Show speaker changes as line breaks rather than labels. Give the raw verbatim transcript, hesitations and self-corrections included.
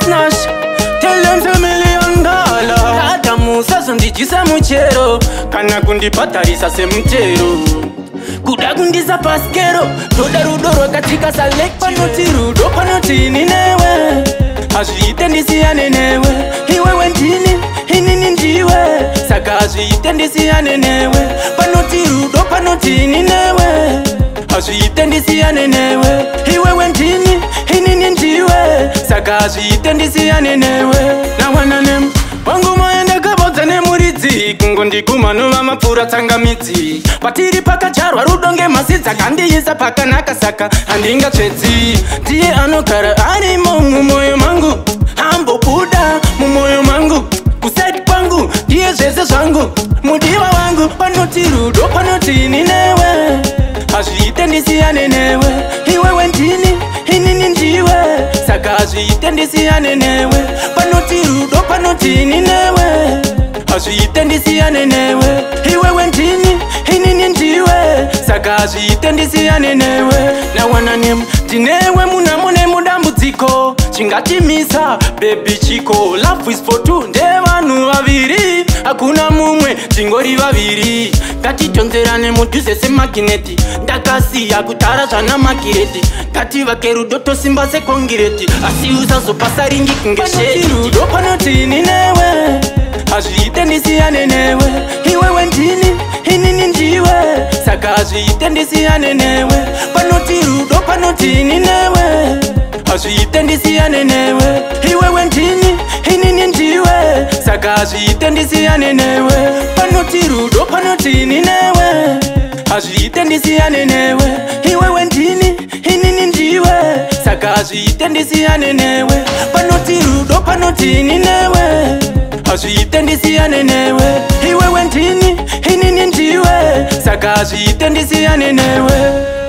Nash, tell them to million dollar. Tata Musa sondijisa muchero, kana kundipatarisa se mchero. Kuda kundiza paskero, doda rudoro katika salek. Panoti rudo, panoti ninewe, hazviite ndisiyane newe. Iwewe ndini, inini ndiwe, saka hazviite ndisiyane newe. Panoti rudo, panoti ninewe, hazviite ndisiyane newe. Iwewe ndini, inini ndiwe, saka hazviite ndisiyane newe. Na wana nemu wangu maenda kabodza nemuridzi, kungondikumano vamapfura tsangamidzi. Patiri pakacharwa rudonge masidza, kandiisa pakanaka saka handingatsvedzi. Ndiye anogara arimo mumoyo mangu, ambobuda mumoyo mangu. Kuseti kwangu ndiye zvese zvangu, mudiwa wangu. Panoti rudo, panoti ninewe, hazviite ndisiyane newe. Iwewe ndini, inini ndiwe, saka hazviite ndisiyane newe. Panoti rudo, panoti ninewe, hazviite ndisiyane newe. Iwewe ndini, inini ndiwe, saka hazviite ndisiyane newe. Na wana nemu ndinewe munamune mudambudziko, chingatimisa baby chiko. Love is for two, ndevanhu vaviri, hakuna mumwe tingori vaviri. Ngatitonzerane mudhuze semagineti, ndakasiya kutara zvana makireti. Ngativake rudo tosimba sekongireti, asi usazopasa ringi kunge shedi. Panoti rudo, panoti ninewe, hazviite ndisiyane newe. Iwewe ndini, inini ndiwe, saka hazviite ndisiyane newe. Panoti rudo, panoti ninewe, hazviite ndisiyane newe. Iwewe ndini, inini ndiwe, saka hazviite ndisiyane newe. Panoti rudo, panoti ninewe, hazviite ndisiyane newe. Iwewe ndini, inini ndiwe, saka hazviite ndisiyane newe. Panoti rudo, panoti ninewe, hazviite ndisiyane newe. Iwewe ndini, inini ndiwe, saka hazviite ndisiyane newe.